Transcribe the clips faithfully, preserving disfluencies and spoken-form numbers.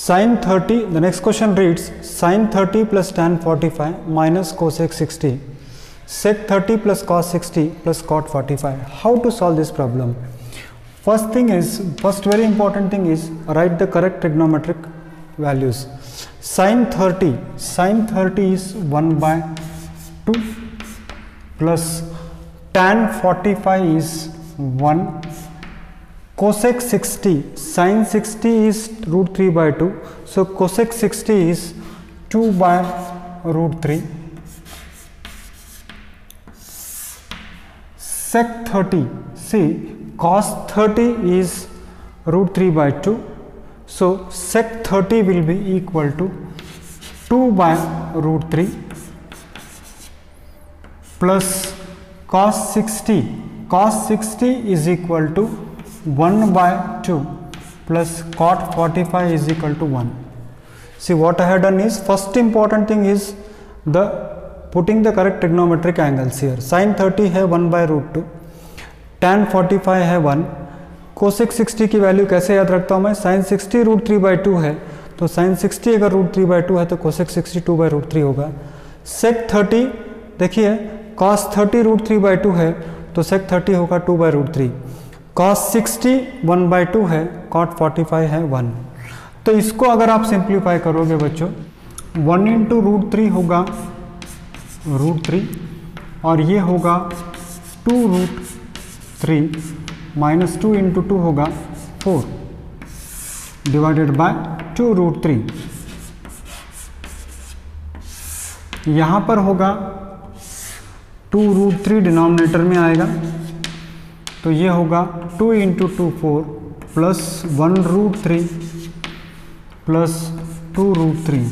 Sin thirty, the next question reads sin thirty plus tan forty-five minus cosec sixty, sec thirty plus cos sixty plus cot forty-five. How to solve this problem? First thing is, first very important thing is write the correct trigonometric values. Sin thirty, sin thirty is one by two plus tan forty-five is one. Cosec sixty, sin sixty is root three by two, so cosec sixty is two by root three. Sec thirty, see cos thirty is root three by two, so sec thirty will be equal to two by root three plus cos sixty, cos sixty is equal to one by two plus cot forty-five is equal to one. See what I have done is, first important thing is the putting the correct trigonometric angles here. Sin thirty है one by root two, tan forty-five है one, cosec sixty की value कैसे याद रखता हूँ मैं, sin sixty root three by two है, तो sin sixty अगर root three by two है तो cosec sixty two by root three होगा. sec thirty देखिए cos thirty root three by two है तो sec thirty होगा two by root three. cos sixty one by two है, cot forty-five है one. तो इसको अगर आप सिंप्लीफाई करोगे बच्चों, one इंटू रूट थ्री होगा रूट थ्री और ये होगा two root three minus two into two होगा four divided by two root three. यहाँ पर होगा टू रूट थ्री डिनोमिनेटर में आएगा तो ये होगा two into two four plus one root three plus two root three.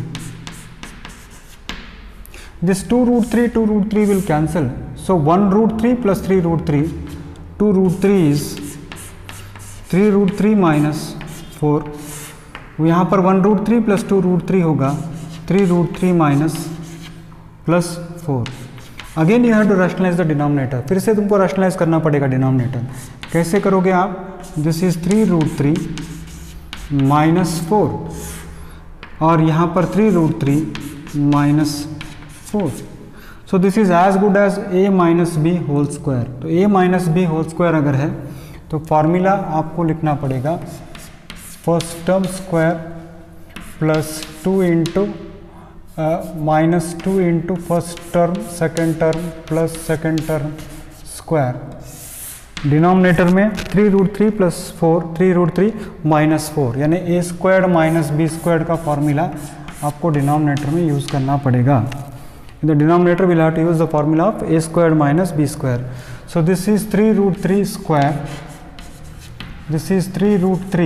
This two root three two root three will cancel, so one root three plus three root three, two root three is three root three minus four. यहाँ पर one root three plus two root three होगा three root three minus plus four. Again you have to rationalise the denominator, फिर से तुमको rationalise करना पड़ेगा denominator. कैसे करोगे आप, this is three root three minus four और यहाँ पर three root three minus four. So this is as good as a minus b whole square. तो a minus b whole square अगर है तो फॉर्मूला आपको लिखना पड़ेगा first term square plus two into minus two into first term second term plus second term square. Denominator में three root three plus four, three root three minus four, यानी a squared minus b squared का formula आपको denominator में use करना पड़ेगा. In the denominator will have to use the formula of a squared minus b square. So this is three root three square, this is three root three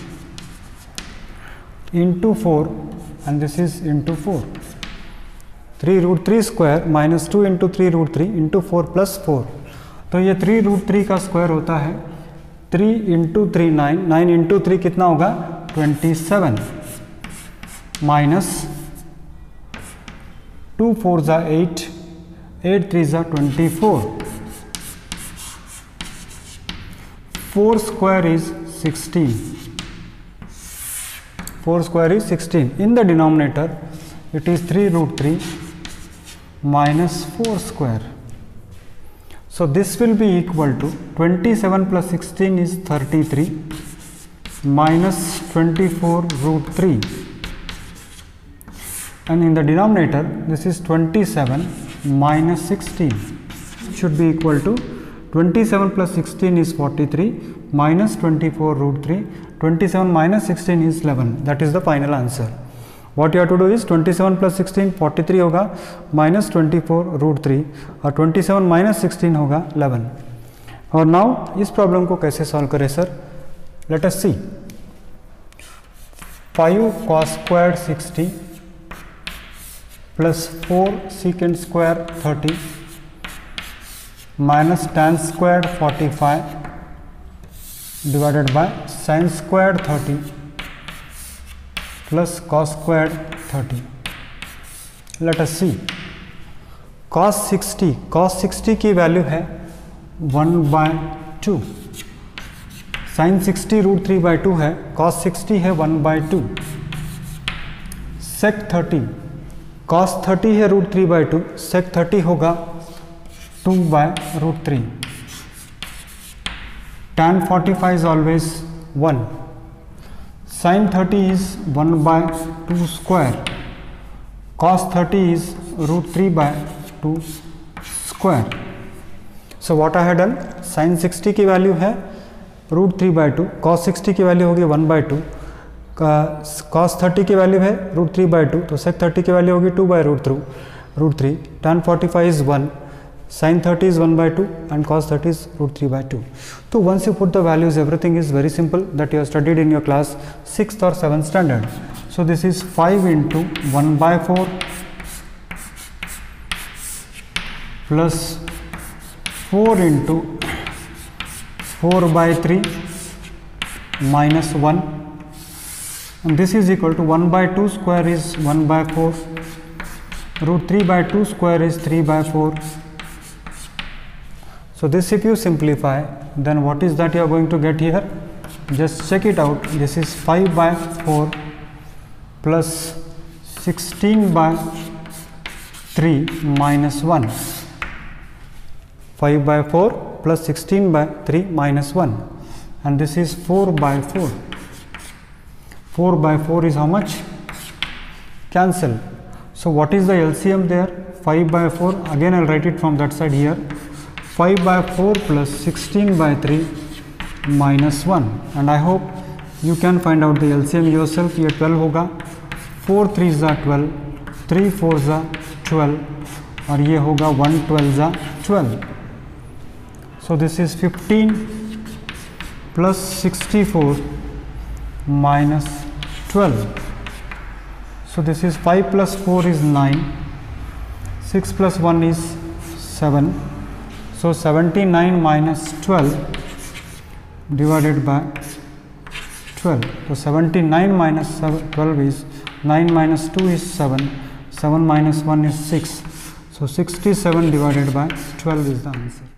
into four and this is into four. Three root three square minus two into three root three into four plus four. तो ये three root three का square होता है three into three nine, nine into three कितना होगा twenty seven minus two four जा eight, eight three जा twenty four. Four square is sixteen. four square is sixteen. In the denominator it is three root three minus four square. So this will be equal to twenty-seven plus sixteen is thirty-three minus twenty-four root three, and in the denominator this is twenty-seven minus sixteen should be equal to twenty-seven plus sixteen is forty-three minus twenty-four root three, twenty-seven minus sixteen is eleven. That is the final answer. What you have to do is twenty-seven plus sixteen forty-three होगा minus twenty-four root three और twenty-seven minus sixteen होगा eleven. और now इस problem को कैसे solve करें sir, let us see. Five cos squared sixty plus four secant square thirty minus tan squared forty-five divided by sin squared thirty plus cos squared thirty. Let us see. cos sixty, cos sixty की value है one by two, sine sixty root three by two है, cos sixty है one by two. Sec thirty, cos thirty है root three by two, sec thirty होगा two by root three, tan forty-five is always one, sin thirty is one by two square, cos thirty is root three by two square. So what I had done, sin sixty की value है root three by two, cos sixty की value होगी one by two, cos thirty की value है root three by two, तो sec thirty की value होगी two by root through root three, tan forty five is one, sin thirty is one by two and cos thirty is root three by two. So once you put the values, everything is very simple that you have studied in your class sixth or seventh standard. So this is five into one by four plus four into four by three minus one, and this is equal to one by two square is one by four, root three by two square is three by four. So this if you simplify, then what is that you are going to get here? Just check it out. This is five by four plus sixteen by three minus one. five by four plus sixteen by three minus one, and this is four by four. four by four is how much? Cancel. So what is the L C M there? five by four, again I will write it from that side here. five by four plus sixteen by three minus one, and I hope you can find out the L C M yourself. ये twelve होगा, four threes are twelve, three fours are twelve, और ये होगा one twelves are twelve. So this is fifteen plus sixty-four minus twelve. So this is five plus four is nine, six plus one is seven. So seventy-nine minus twelve divided by twelve. So seventy-nine minus twelve is nine minus two is seven, seven minus one is six. So sixty-seven divided by twelve is the answer.